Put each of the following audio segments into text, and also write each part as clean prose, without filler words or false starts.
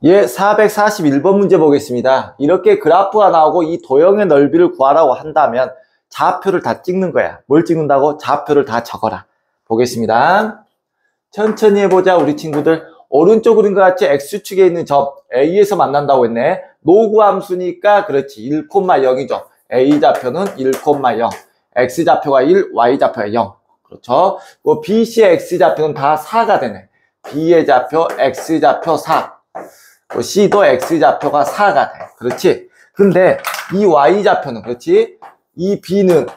예, 441번 문제 보겠습니다. 이렇게 그래프가 나오고 이 도형의 넓이를 구하라고 한다면 좌표를 다 찍는 거야. 뭘 찍는다고? 좌표를 다 적어라. 보겠습니다. 천천히 해보자, 우리 친구들. 오른쪽 그림과 같이 X축에 있는 점 A에서 만난다고 했네. 노구 함수니까 그렇지. 1,0이죠. A 좌표는 1,0. X 좌표가 1, Y 좌표가 0. 그렇죠. BC의 X 좌표는 다 4가 되네. B의 좌표, X 좌표 4. C도 X좌표가 4가 돼. 그렇지? 근데 이 Y좌표는, 그렇지? 이 B는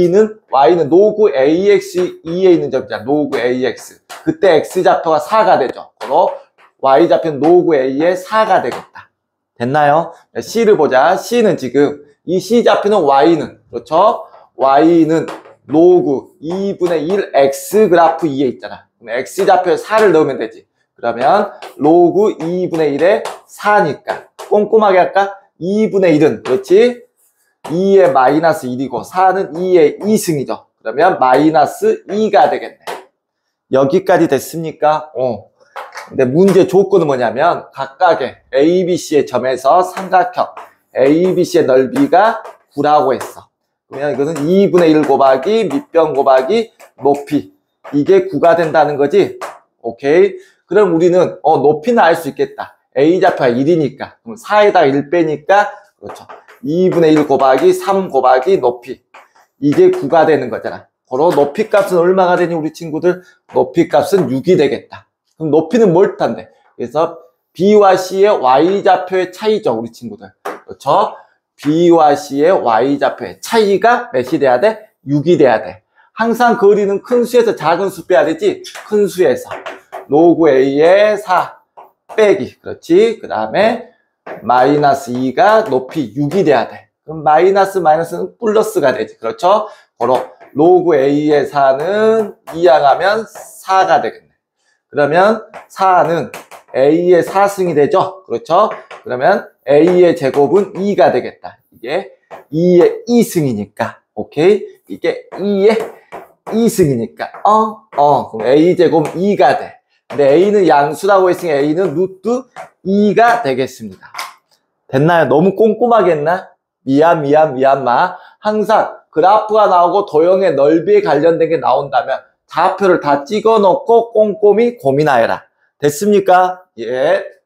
Y는 노구 AX, E에 있는 점이잖아. 노구 AX. 그때 X좌표가 4가 되죠. 그리고 Y좌표는 노구 A에 4가 되겠다. 됐나요? C를 보자. C는 지금, 이 C좌표는 Y는, 그렇죠? Y는 노구 2분의 1 X 그래프 2에 있잖아. 그럼 X좌표에 4를 넣으면 되지. 그러면 로그 2분의 1에 4니까 꼼꼼하게 할까? 2분의 1은 그렇지? 2의 마이너스 1이고 4는 2의 2승이죠. 그러면 마이너스 2가 되겠네. 여기까지 됐습니까? 근데 문제 조건은 뭐냐면 각각의 ABC의 점에서 삼각형 ABC의 넓이가 9라고 했어. 그러면 이것은 2분의 1 곱하기 밑변 곱하기 높이, 이게 9가 된다는 거지. 오케이. 그럼 우리는 높이는 알 수 있겠다. A좌표가 1이니까 그럼 4에다가 1 빼니까 그렇죠. 2분의 1 곱하기 3 곱하기 높이, 이게 9가 되는 거잖아. 그럼 높이 값은 얼마가 되니 우리 친구들? 높이 값은 6이 되겠다. 그럼 높이는 뭘 탄대? 그래서 B와 C의 Y좌표의 차이죠, 우리 친구들. 그렇죠? B와 C의 Y좌표의 차이가 몇이 돼야 돼? 6이 돼야 돼. 항상 거리는 큰 수에서 작은 수 빼야 되지. 큰 수에서 노구 A의 4 빼기, 그렇지? 그 다음에 마이너스 2가 높이 6이 돼야 돼. 그럼 마이너스는 플러스가 되지. 그렇죠? 바로 로그 A의 4는 이항하면 4가 되겠네. 그러면 4는 A의 4승이 되죠? 그렇죠? 그러면 A의 제곱은 2가 되겠다. 이게 2의 2승이니까. 오케이? 이게 2의 2승이니까. 그럼 A 제곱은 2가 돼. 근데 A는 양수라고 했으니 A는 루트 2가 되겠습니다. 됐나요? 너무 꼼꼼하게 했나? 미안. 항상 그래프가 나오고 도형의 넓이에 관련된 게 나온다면 좌표를 다 찍어 놓고 꼼꼼히 고민하여라. 됐습니까? 예.